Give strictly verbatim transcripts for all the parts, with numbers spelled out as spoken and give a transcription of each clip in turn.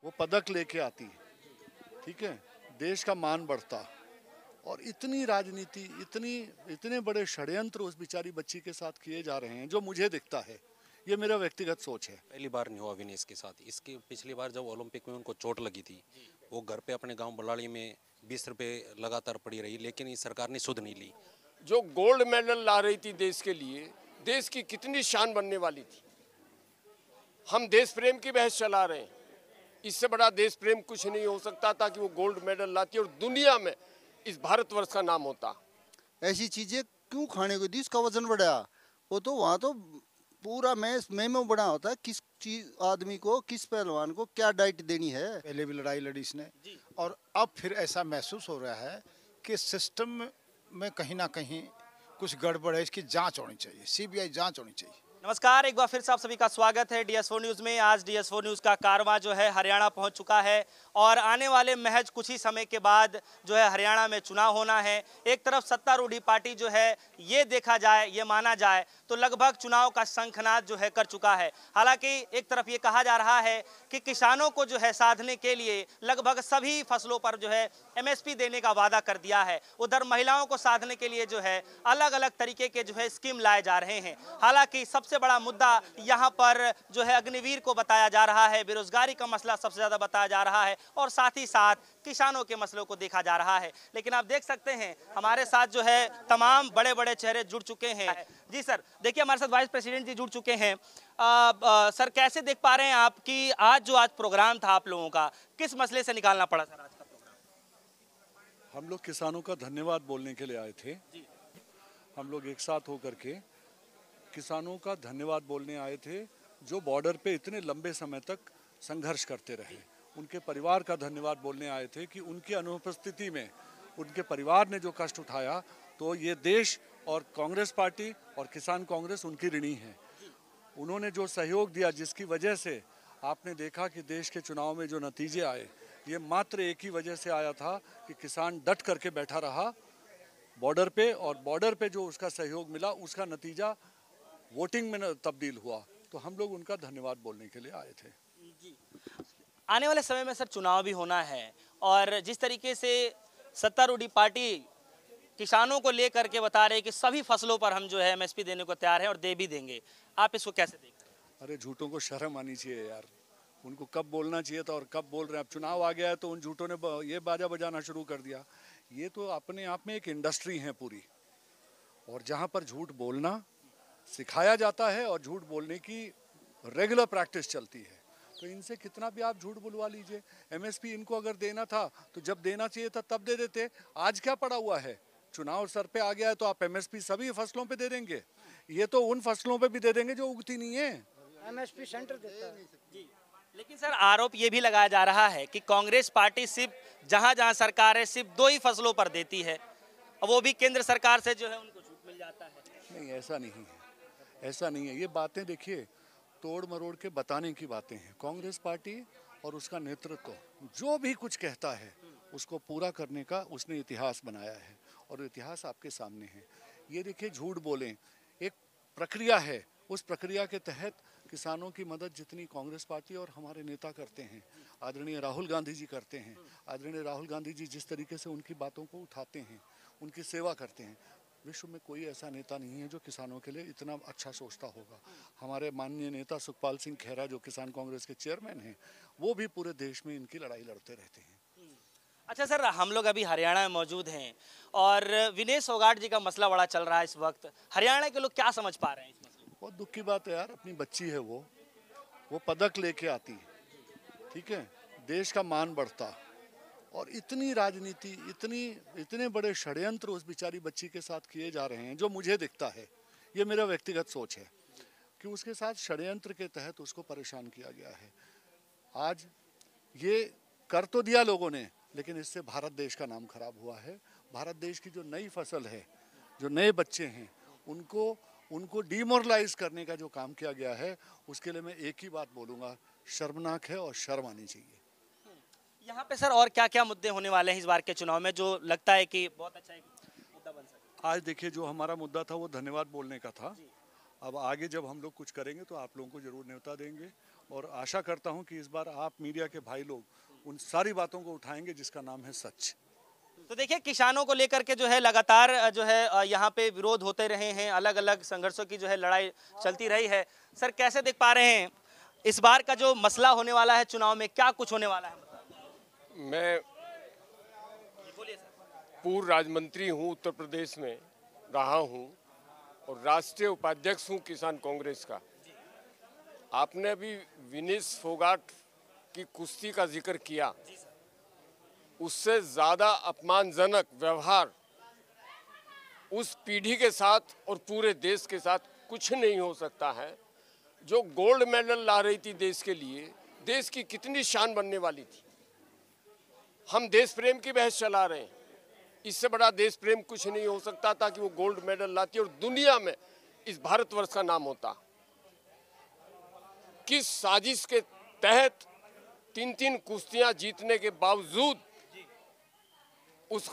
वो पदक लेके आती, ठीक है, देश का मान बढ़ता, और इतनी राजनीति, इतनी इतने बड़े षड्यंत्र उस बेचारी बच्ची के साथ किए जा रहे हैं जो मुझे दिखता है। ये मेरा व्यक्तिगत सोच है। पहली बार नहीं हुआ विनेश के साथ। इसके पिछली बार जब ओलंपिक में उनको चोट लगी थी, वो घर पे अपने गांव बलाड़ी में बीस रुपए लगातार पड़ी रही, लेकिन इस सरकार ने सुध नहीं ली। जो गोल्ड मेडल ला रही थी देश के लिए, देश की कितनी शान बनने वाली थी। हम देश प्रेम की बहस चला रहे हैं, इससे बड़ा देश प्रेम कुछ नहीं हो सकता था कि वो गोल्ड मेडल लाती और दुनिया में इस भारतवर्ष का नाम होता। ऐसी चीजें क्यों खाने को दी? उसका वजन बढ़ा। वो तो वहाँ तो पूरा मैच मेमो बना होता है, किस चीज आदमी को, किस पहलवान को क्या डाइट देनी है। पहले भी लड़ाई लड़ी इसने, और अब फिर ऐसा महसूस हो रहा है कि सिस्टम में कहीं ना कहीं कुछ गड़बड़ है। इसकी जांच होनी चाहिए, सीबीआई जांच होनी चाहिए। नमस्कार, एक बार फिर से आप सभी का स्वागत है डी एस फोर न्यूज़ में। आज डी एस फोर न्यूज़ का कारवां जो है हरियाणा पहुंच चुका है और आने वाले महज कुछ ही समय के बाद जो है हरियाणा में चुनाव होना है। एक तरफ सत्तारूढ़ी पार्टी जो है, ये देखा जाए, ये माना जाए तो लगभग चुनाव का शंखनाद जो है कर चुका है। हालांकि एक तरफ ये कहा जा रहा है कि किसानों को जो है साधने के लिए लगभग सभी फसलों पर जो है एम एस पी देने का वादा कर दिया है। उधर महिलाओं को साधने के लिए जो है अलग अलग तरीके के जो है स्कीम लाए जा रहे हैं। हालांकि सबसे बड़ा मुद्दा यहां पर जो है अग्निवीर को बताया जा रहा है, बेरोजगारी का मसला सबसे ज्यादा बताया जा रहा है और साथ ही साथ किसानों के मसलों को देखा जा रहा है। लेकिन आप देख सकते हैं हमारे साथ जो है तमाम बड़े बड़े चेहरे जुड़ चुके हैं। जी सर, देखिए हमारे साथ वाइस प्रेसिडेंट जी जुड़ चुके हैं। आ, आ, सर, कैसे देख पा रहे हैं आप कि आज जो आज प्रोग्राम था आप लोगों का, किस मसले से निकालना पड़ा सर आज का प्रोग्राम? हम लोग किसानों का धन्यवाद बोलने के लिए आए थे। हम लोग एक साथ होकर के किसानों का धन्यवाद बोलने आए थे जो बॉर्डर पे इतने लंबे समय तक संघर्ष करते रहे। उनके परिवार का धन्यवाद बोलने आए थे कि उनकी अनुपस्थिति में उनके परिवार ने जो कष्ट उठाया, तो ये देश और कांग्रेस पार्टी और किसान कांग्रेस उनकी ऋणी है। उन्होंने जो सहयोग दिया, जिसकी वजह से आपने देखा कि देश के चुनाव में जो नतीजे आए, ये मात्र एक ही वजह से आया था कि किसान डट करके बैठा रहा बॉर्डर पे, और बॉर्डर पे जो उसका सहयोग मिला उसका नतीजा वोटिंग में तब्दील हुआ। तो हम लोग उनका धन्यवाद बोलने के लिए आए थे। जी। आने वाले समय में सर चुनाव भी होना है और जिस तरीके से सत्तारूढ़ी पार्टी किसानों को लेकर के बता रहे हैं कि सभी फसलों पर हम जो है एम एस पी देने को तैयार हैं और दे भी देंगे, आप इसको कैसे देखते हैं? अरे झूठों को शर्म आनी चाहिए यार। उनको कब बोलना चाहिए था और कब बोल रहे हैं। अब चुनाव आ गया है तो उन झूठों ने ये बाजा बजाना शुरू कर दिया। ये तो अपने आप में एक इंडस्ट्री है पूरी, और जहाँ पर झूठ बोलना सिखाया जाता है और झूठ बोलने की रेगुलर प्रैक्टिस चलती है, तो इनसे कितना भी आप झूठ बुलवा लीजिए। एम एस पी इनको अगर देना था तो जब देना चाहिए था तब दे देते। आज क्या पड़ा हुआ है, चुनाव सर पे आ गया है तो आप एम एस पी सभी फसलों पे दे देंगे? ये तो उन फसलों पे भी दे देंगे जो उगती नहीं है। एम एस पी सेंटर देता है। जी। लेकिन सर आरोप ये भी लगाया जा रहा है कि कांग्रेस पार्टी सिर्फ जहां जहां सरकार है सिर्फ दो ही फसलों पर देती है, और वो भी केंद्र सरकार से जो है उनको छूट मिल जाता है। नहीं, ऐसा नहीं है, ऐसा नहीं है। ये बातें देखिए तोड़ मरोड़ के बताने की बातें हैं। कांग्रेस पार्टी और उसका नेतृत्व जो भी कुछ कहता है उसको पूरा करने का उसने इतिहास बनाया है, और इतिहास आपके सामने है। ये देखिए, झूठ बोलें एक प्रक्रिया है, उस प्रक्रिया के तहत किसानों की मदद जितनी कांग्रेस पार्टी और हमारे नेता करते हैं, आदरणीय राहुल गांधी जी करते हैं, आदरणीय राहुल गांधी जी जिस तरीके से उनकी बातों को उठाते हैं, उनकी सेवा करते हैं, विश्व में कोई ऐसा नेता नहीं है जो किसानों के लिए इतना अच्छा सोचता होगा। हमारे माननीय नेता सुखपाल सिंह खेरा जो किसान कांग्रेस के चेयरमैन हैं, वो भी पूरे देश में इनकी लड़ाई लड़ते रहते हैं। अच्छा सर, हम लोग अभी हरियाणा में मौजूद हैं और विनेश फोगाट जी का मसला बड़ा चल रहा है इस वक्त। हरियाणा के लोग क्या समझ पा रहे हैं इस मसले को? बहुत दुख की बात है यार, अपनी बच्ची है वो वो पदक लेके आती, ठीक है, देश का मान बढ़ता, और इतनी राजनीति, इतनी इतने बड़े षड्यंत्र उस बेचारी बच्ची के साथ किए जा रहे हैं जो मुझे दिखता है। ये मेरा व्यक्तिगत सोच है कि उसके साथ षड्यंत्र के तहत उसको परेशान किया गया है। आज ये कर तो दिया लोगों ने, लेकिन इससे भारत देश का नाम खराब हुआ है। भारत देश की जो नई फसल है, जो नए बच्चे हैं, उनको उनको डिमोरलाइज करने का जो काम किया गया है, उसके लिए मैं एक ही बात बोलूँगा, शर्मनाक है और शर्म आनी चाहिए। यहाँ पे सर और क्या क्या मुद्दे होने वाले हैं इस बार के चुनाव में जो लगता है कि बहुत अच्छा एक मुद्दा बन सकता है? आज देखिए, जो हमारा मुद्दा था वो धन्यवाद बोलने का था। अब आगे जब हम लोग कुछ करेंगे तो आप लोगों को जरूर न्योता देंगे, और आशा करता हूं कि इस बार आप मीडिया के भाई लोग उन सारी बातों को उठाएंगे जिसका नाम है सच। तो देखिए, किसानों को लेकर के जो है लगातार जो है यहाँ पे विरोध होते रहे हैं, अलग अलग संघर्षों की जो है लड़ाई चलती रही है। सर, कैसे देख पा रहे हैं इस बार का जो मसला होने वाला है चुनाव में, क्या कुछ होने वाला है? मैं पूर्व राज्य मंत्री हूँ, उत्तर प्रदेश में रहा हूँ और राष्ट्रीय उपाध्यक्ष हूँ किसान कांग्रेस का। आपने अभी विनेश फोगाट की कुश्ती का जिक्र किया, उससे ज़्यादा अपमानजनक व्यवहार उस पीढ़ी के साथ और पूरे देश के साथ कुछ नहीं हो सकता है जो गोल्ड मेडल ला रही थी देश के लिए। देश की कितनी शान बनने वाली थी। हम देश प्रेम की बहस चला रहे हैं, इससे बड़ा देश प्रेम कुछ नहीं हो सकता था कि वो गोल्ड मेडल लाती और दुनिया में इस भारतवर्ष का नाम होता। किस साजिश के तहत तीन तीन कुश्तियां जीतने के बावजूद उसको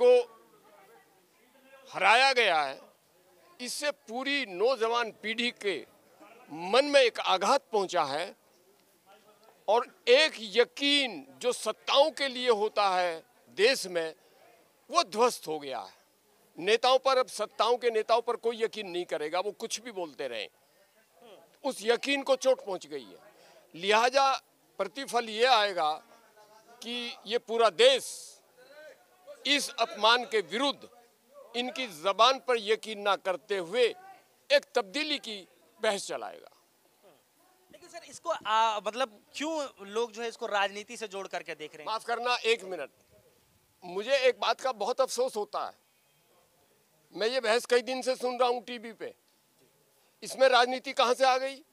हराया गया है, इससे पूरी नौजवान पीढ़ी के मन में एक आघात पहुंचा है और एक यकीन जो सत्ताओं के लिए होता है देश में, वो ध्वस्त हो गया है। नेताओं पर, अब सत्ताओं के नेताओं पर कोई यकीन नहीं करेगा, वो कुछ भी बोलते रहे, उस यकीन को चोट पहुंच गई है। लिहाजा प्रतिफल ये आएगा कि ये पूरा देश इस अपमान के विरुद्ध इनकी जबान पर यकीन ना करते हुए एक तब्दीली की बहस चलाएगा। लेकिन सर, इसको आ, मतलब क्यों लोग जो है इसको राजनीति से जोड़ करके देख रहे हैं? माफ करना, एक मिनट, मुझे एक बात का बहुत अफसोस होता है। मैं ये बहस कई दिन से सुन रहा हूं टीवी पे, इसमें राजनीति कहां से आ गई?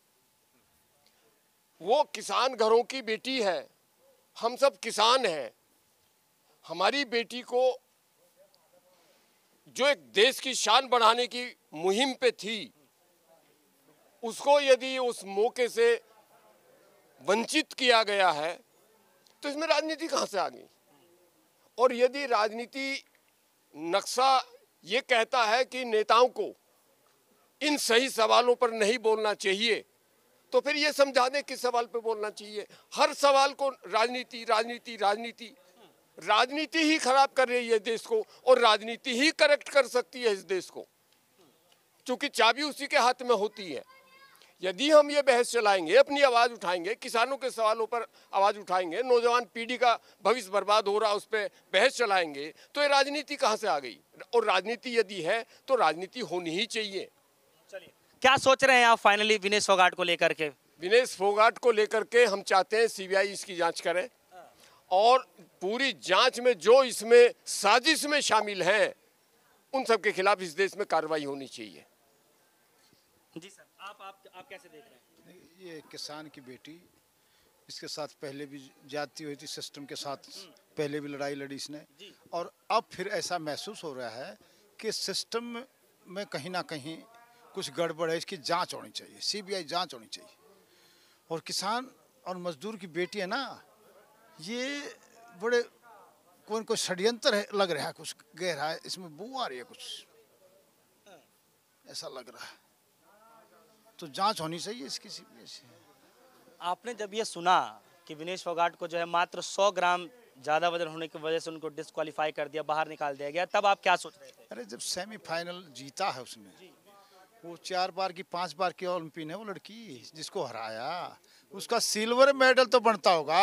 वो किसान घरों की बेटी है, हम सब किसान हैं। हमारी बेटी को जो एक देश की शान बढ़ाने की मुहिम पे थी, उसको यदि उस मौके से वंचित किया गया है तो इसमें राजनीति कहां से आ गई? और यदि राजनीति नक्शा ये कहता है कि नेताओं को इन सही सवालों पर नहीं बोलना चाहिए, तो फिर ये समझा दें किस सवाल पे बोलना चाहिए। हर सवाल को राजनीति राजनीति राजनीति राजनीति ही खराब कर रही है देश को, और राजनीति ही करेक्ट कर सकती है इस देश को, क्योंकि चाबी उसी के हाथ में होती है। यदि हम ये बहस चलाएंगे, अपनी आवाज उठाएंगे, किसानों के सवालों पर आवाज उठाएंगे, नौजवान पीढ़ी का भविष्य बर्बाद हो रहा उस पर बहस चलाएंगे, तो ये राजनीति कहां से आ गई? और राजनीति यदि है तो राजनीति होनी ही चाहिए। चलिए, क्या सोच रहे हैं आप फाइनली विनेश फोगाट को लेकर के? विनेश फोगाट को लेकर के हम चाहते हैं सीबीआई इसकी जांच करे और पूरी जांच में जो इसमें साजिश में शामिल हैं उन सब के खिलाफ इस देश में कार्रवाई होनी चाहिए। जी सर, आप आप आप कैसे देख रहे हैं? ये किसान की बेटी, इसके साथ पहले भी जाती हुई थी, सिस्टम के साथ पहले भी लड़ाई लड़ी इसने, और अब फिर ऐसा महसूस हो रहा है कि सिस्टम में कहीं ना कहीं कुछ गड़बड़ है। इसकी जांच होनी चाहिए, सीबीआई जांच होनी चाहिए। और किसान और मजदूर की बेटी है ना, ये बड़े कोई कोई षड्यंत्र है, लग रहा है, कुछ गहरा है इसमें, बू आ रही है कुछ, ऐसा लग रहा है। तो जांच होनी चाहिए इसकी सीबीआई से। आपने जब ये सुना कि विनेश फोगाट को जो है मात्र सौ ग्राम ज्यादा वजन होने की वजह से उनको डिस्क्वालीफाई कर दिया, बाहर निकाल दिया गया, तब आप क्या सोच रहे थे? अरे जब सेमीफाइनल जीता है उसने, वो चार बार की पांच बार की ओलंपियन है वो लड़की, जिसको हराया, उसका सिल्वर मेडल तो बनता होगा।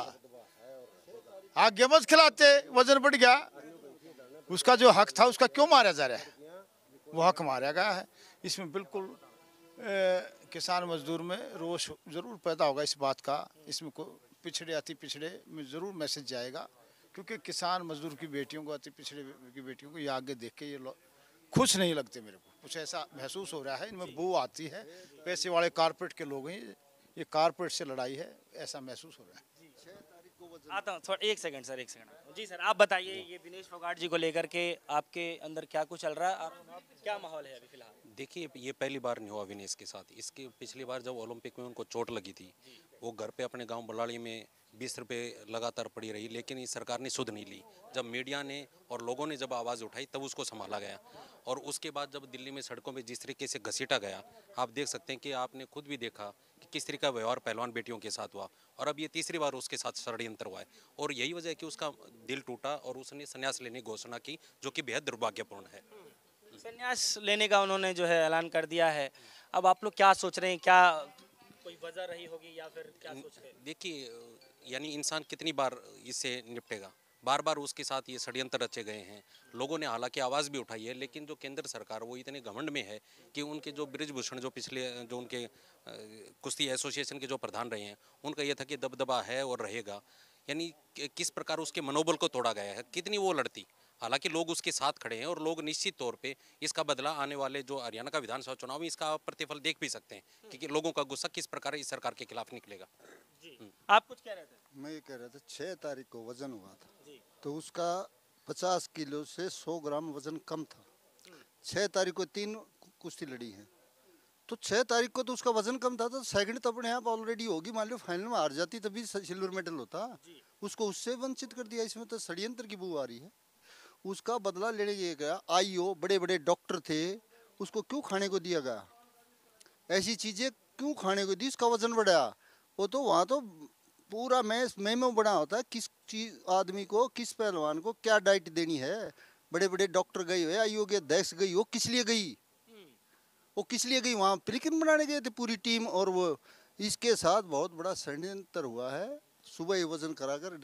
आगे मत खिलाते, वजन बढ़ गया, उसका जो हक था उसका क्यों मारा जा रहा है? वो हक मारा गया है। इसमें बिल्कुल ए, किसान मजदूर में रोष जरूर पैदा होगा इस बात का। इसमें को पिछड़े अति पिछड़े में जरूर मैसेज जाएगा, क्योंकि किसान मजदूर की बेटियों को, अति पिछड़े की बेटियों को ये आगे देख के ये खुश नहीं लगते। मेरे को कुछ ऐसा महसूस हो रहा है, इनमें बू आती है। पैसे वाले कारपोरेट के लोग हैं, ये कारपोरेट से लड़ाई है, ऐसा महसूस हो रहा है। आता हूँ थोड़ा, एक सेकंड सर, एक सेकंड। जी सर, आप बताइए, ये विनेश फोगाट जी को लेकर के आपके अंदर क्या कुछ चल रहा है और क्या माहौल है अभी फिलहाल? देखिए, ये पहली बार नहीं हुआ विनेश के साथ। इसके पिछली बार जब ओलंपिक में उनको चोट लगी थी, वो घर पे अपने गांव बलाड़ी में बीस रुपये लगातार पड़ी रही, लेकिन इस सरकार ने सुध नहीं ली। जब मीडिया ने और लोगों ने जब आवाज़ उठाई तब उसको संभाला गया, और उसके बाद जब दिल्ली में सड़कों में जिस तरीके से घसीटा गया, आप देख सकते हैं कि आपने खुद भी देखा कि किस तरीके का व्यवहार पहलवान बेटियों के साथ हुआ, और अब ये तीसरी बार उसके साथ षड्यंत्र हुआ है। और यही वजह है कि उसका दिल टूटा और उसने संन्यास लेने की घोषणा की, जो कि बेहद दुर्भाग्यपूर्ण है। संन्यास लेने का उन्होंने जो है ऐलान कर दिया है। अब आप लोग क्या सोच रहे हैं, क्या कोई वजह रही होगी या फिर क्या सोच रहे हैं? देखिए, यानी इंसान कितनी बार इससे निपटेगा, बार बार उसके साथ ये षड्यंत्र रचे गए हैं। लोगों ने हालांकि आवाज़ भी उठाई है, लेकिन जो केंद्र सरकार वो इतने घमंड में है कि उनके जो बृजभूषण जो पिछले जो उनके अ, कुश्ती एसोसिएशन के जो प्रधान रहे हैं, उनका ये था कि दबदबा है और रहेगा। यानी कि किस प्रकार उसके मनोबल को तोड़ा गया है, कितनी वो लड़ती। हालांकि लोग उसके साथ खड़े हैं और लोग निश्चित तौर पे इसका बदला आने वाले जो हरियाणा का विधानसभा चुनाव में इसका प्रतिफल देख भी सकते हैं कि, कि लोगों का गुस्सा किस प्रकार इस सरकार के खिलाफ निकलेगा। जी, आप कुछ कह रहे थे? मैं ये कह रहा था, छः तारीख को वजन हुआ था तो उसका पचास किलो से सौ ग्राम वजन कम था। छः तारीख को तीन कुश्ती लड़ी है, तो छः तारीख को तो उसका वजन कम था, तो सेकंड तो अपने आप ऑलरेडी होगी। मान लो फाइनल में हार जाती तभी सिल्वर मेडल होता, उसको उससे वंचित कर दिया। इसमें तो षड्यंत्र की बू आ रही है। उसका बदला लेने के गया, आईओ बड़े बड़े डॉक्टर थे, उसको क्यों खाने को दिया गया? ऐसी चीज़ें क्यों खाने को दी? उसका वजन बढ़ाया। वो तो वहाँ तो पूरा मैच मेमो बना होता है, किस चीज आदमी को, किस पहलवान को क्या डाइट देनी है। बड़े बड़े डॉक्टर गए हुए, आईओ के अध्यक्ष गई, वो किस लिए गई? वो किस लिए गई? वहाँ प्रिकन बनाने गए थे पूरी टीम, और वो इसके साथ बहुत बड़ा षड्यंत्र हुआ है। सुबह ही वजन कराकर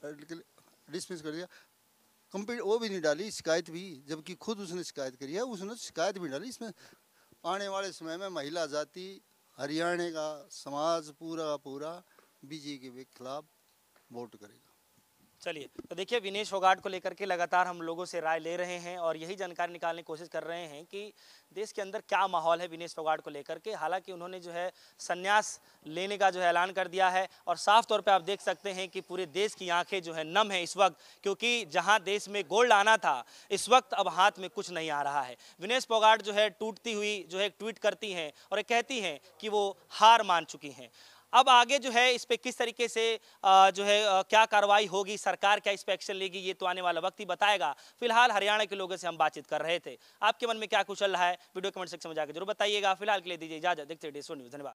डिसमिस कर दिया। कंप्लीट वो भी नहीं डाली शिकायत भी, जबकि खुद उसने शिकायत करी है, उसने शिकायत भी डाली। इसमें आने वाले समय में महिला जाति, हरियाणा का समाज पूरा का पूरा बीजेपी के खिलाफ वोट करेगा। चलिए, तो देखिए, विनेश फोगाट को लेकर के लगातार हम लोगों से राय ले रहे हैं और यही जानकारी निकालने की कोशिश कर रहे हैं कि देश के अंदर क्या माहौल है विनेश फोगाट को लेकर के। हालांकि उन्होंने जो है संन्यास लेने का जो है ऐलान कर दिया है, और साफ तौर पे आप देख सकते हैं कि पूरे देश की आंखें जो है नम है इस वक्त, क्योंकि जहां देश में गोल्ड आना था, इस वक्त अब हाथ में कुछ नहीं आ रहा है। विनेश फोगाट जो है टूटती हुई जो है ट्वीट करती हैं और कहती हैं कि वो हार मान चुकी हैं। अब आगे जो है इस पे किस तरीके से आ, जो है आ, क्या कार्रवाई होगी, सरकार क्या इस पे एक्शन लेगी, ये तो आने वाला वक्त ही बताएगा। फिलहाल हरियाणा के लोगों से हम बातचीत कर रहे थे। आपके मन में क्या कुछ चल रहा है, वीडियो कमेंट सेक्शन में जाकर जरूर बताइएगा। फिलहाल के लिए दीजिए इजाजत, देखते रहिए डी एस फोर न्यूज़। धन्यवाद।